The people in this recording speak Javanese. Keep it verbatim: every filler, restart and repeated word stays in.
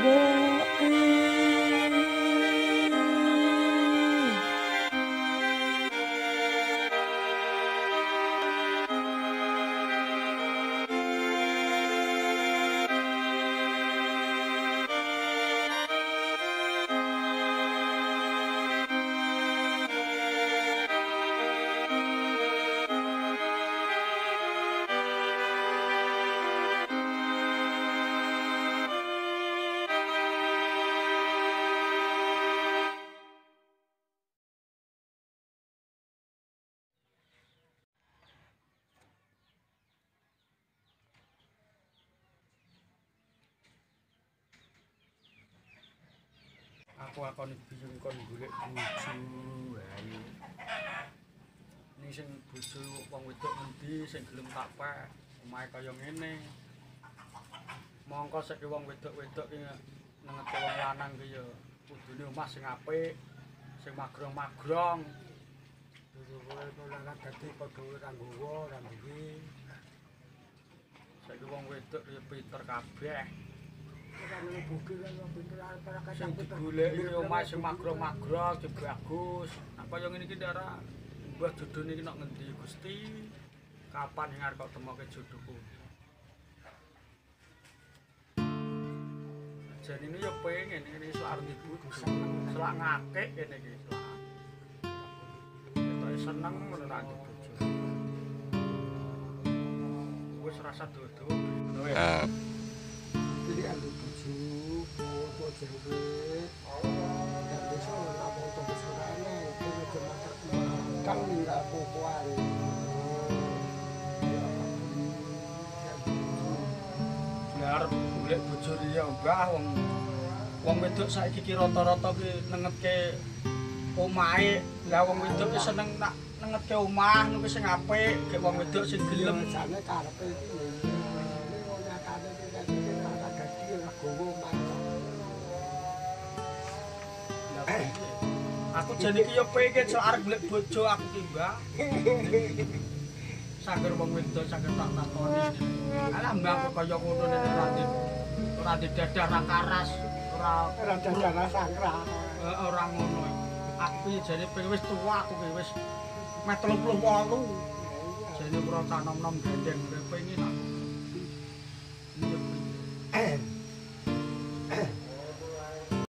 Aku akan bingung kon golek bojo ae. Ning sing bojo wong wedok endi sing gelem tak pek, omahe kaya ngene. Mongko saiki wong wedok-wedok ki nengeti wong lanang ki ya kudune omah sing apik, sing magrong-magrong. Kowe ora dadi padha ora nggowo, ora nduwe. Saiki wong wedok ya pinter kabeh. Sing digoleki omah sing magrong-magrong sing bagus. Nek kaya ngene iki ndara mbah jodone iki nek ngendi Gusti? Kapan sing arep kok temoke jodohku? Jan ini ya pengen ini selak arep bojo. Selak ngakek kene iki selak. Ketoke seneng ngono nek bojo. Wis rasa dodo. Uh. Jadi ada tujuh, foto cewek, dan besok nggak foto besokannya, itu cuma terkembang nggak fotoan. Biar boleh bujur ya mbah, wong wong wedok saiki ki rata-rata ki nengetke omahe, lah wong wedok ki seneng nak nengetke omah niku sing apik, gek wong wedok sing gelem. Jane karepe iki. Aku jane iki ya pengen sok arep golek bojo aku ki, Mbak. Sager wong wedok sager tak takoni. Alah Mbak kok kaya ngono nek ora di ora di dadah ra karas, ora ora dadah sangkra. Heeh, ora ngono. Aku jane pengen wis tuwa aku wis meh tiga puluh delapan. Jane ora tak nom-nom gendeng pengen aku.